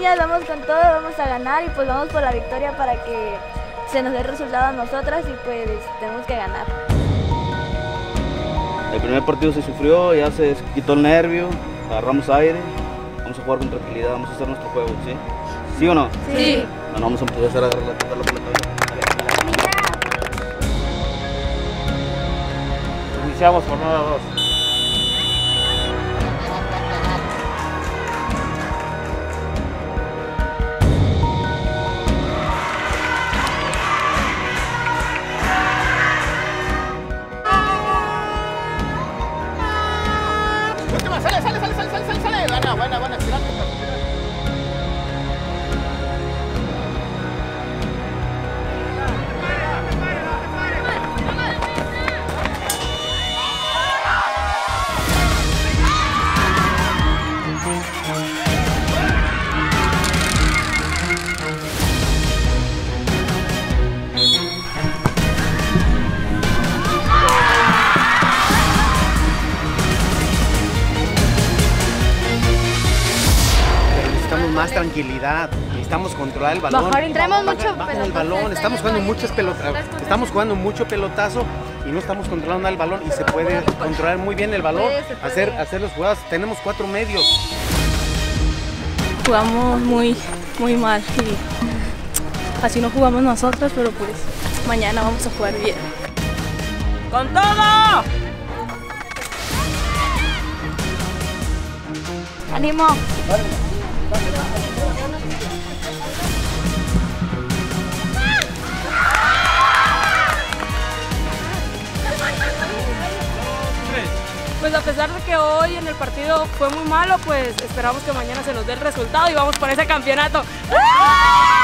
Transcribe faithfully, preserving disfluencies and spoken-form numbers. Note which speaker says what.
Speaker 1: niñas, vamos con todo, vamos a ganar y pues vamos por la victoria para que se nos dé el resultado a nosotras y pues tenemos que ganar.
Speaker 2: El primer partido se sufrió, ya se quitó el nervio, agarramos aire, vamos a jugar con tranquilidad, vamos a hacer nuestro juego, ¿sí? ¿Sí o no?
Speaker 1: Sí.
Speaker 2: Bueno, vamos a empezar a agarrar la, la pelota.
Speaker 3: Iniciamos jornada dos.
Speaker 4: Sale, sale, sale, sale, sale, sale, buena, buena, buena, tirando.
Speaker 5: Más tranquilidad, necesitamos controlar el balón.
Speaker 1: Bajar, entramos mucho
Speaker 5: bajar el balón, estamos jugando muchos pelotazos, estamos jugando mucho pelotazo y no estamos controlando el balón y se puede controlar muy bien el balón, hacer, hacer los jugadas. Tenemos cuatro medios.
Speaker 6: Jugamos muy, muy mal y así no jugamos nosotros, pero pues mañana vamos a jugar bien.
Speaker 4: ¡Con todo!
Speaker 1: ¡Ánimo!
Speaker 6: Pues a pesar de que hoy en el partido fue muy malo, pues esperamos que mañana se nos dé el resultado y vamos por ese campeonato. ¡Ah!